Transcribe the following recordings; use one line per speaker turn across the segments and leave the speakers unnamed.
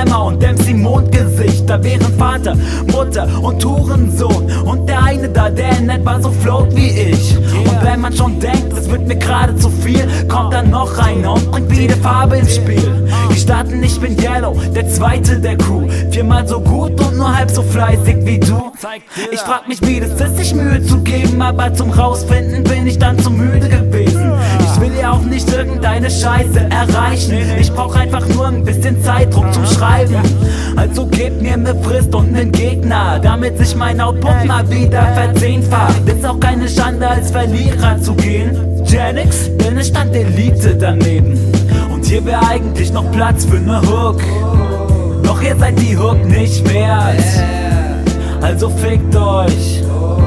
Emma und MC Mondgesicht. Da wären Vater, Mutter und Hurensohn und der eine da, der in etwa so float wie ich. Und wenn man schon denkt, es wird mir gerade zu viel, kommt dann noch einer und bringt wieder Farbe ins Spiel. Die starten, ich bin Yellow, der zweite der Crew, viermal so gut und nur halb so fleißig wie du. Ich frag mich, wie das ist, sich Mühe zu geben, aber zum Rausfinden bin ich dann zu müde gewesen. Ich will ja auch nicht irgendeine Scheiße erreichen, ich brauch einfach nur ein bisschen Zeitdruck zum Schreiben. Also gebt mir eine Frist und einen Gegner, damit sich mein Output mal wieder verzehnfacht. Ist auch keine Schande, als Verlierer zu gehen, Genix, denn es stand Elite daneben. Und hier wäre eigentlich noch Platz für ne Hook, doch ihr seid die Hook nicht wert. Also fickt euch,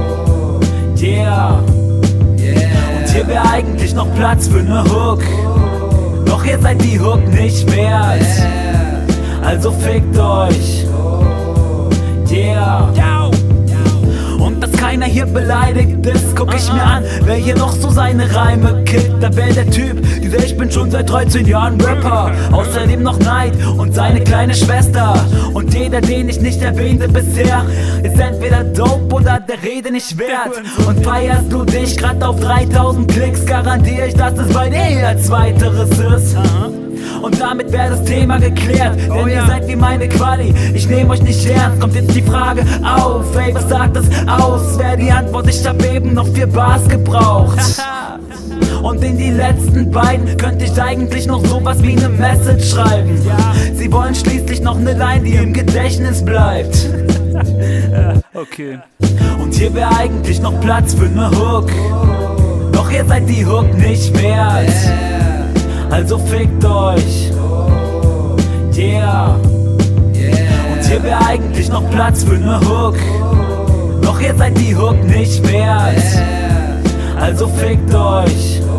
yeah. Und hier wäre eigentlich noch Platz für ne Hook, doch ihr seid die Hook nicht wert. Also fickt euch, yeah. Und dass keiner hier beleidigt ist, guck ich mir an, wer hier noch so seine Reime kickt. Da wär der Typ, dieser ich bin schon seit 13 Jahren Rapper. Außerdem noch Neid und seine kleine Schwester. Und jeder, den ich nicht erwähnte bisher, ist entweder dope oder der Rede nicht wert. Und feierst du dich grad auf 3000 Klicks, garantiere ich, dass es bei dir eher Zweiteres ist. Und damit wäre das Thema geklärt, denn ihr seid wie meine Quali, ich nehm euch nicht ernst. Kommt jetzt die Frage auf, ey, was sagt das aus? Wäre die Antwort, ich hab eben noch 4 Bars gebraucht. Und in die letzten beiden könnte ich eigentlich noch sowas wie ne Message schreiben. Sie wollen schließlich noch ne Line, die im Gedächtnis bleibt.
Okay.
Und hier wäre eigentlich noch Platz für ne Hook, doch ihr seid die Hook nicht wert. Also fickt euch, yeah. Und hier wäre eigentlich noch Platz für ne Hook, doch ihr seid die Hook nicht wert. Also fickt euch,